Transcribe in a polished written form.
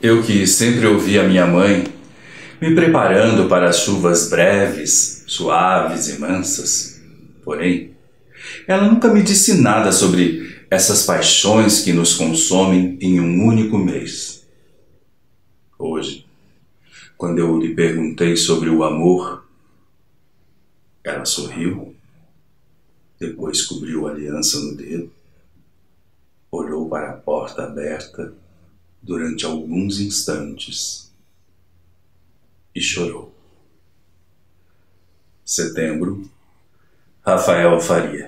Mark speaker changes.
Speaker 1: Eu que sempre ouvi a minha mãe me preparando para as chuvas breves, suaves e mansas. Porém, ela nunca me disse nada sobre essas paixões que nos consomem em um único mês. Hoje, quando eu lhe perguntei sobre o amor, ela sorriu, depois cobriu a aliança no dedo, olhou para a porta aberta durante alguns instantes e chorou. Setembro, Rafael Faria.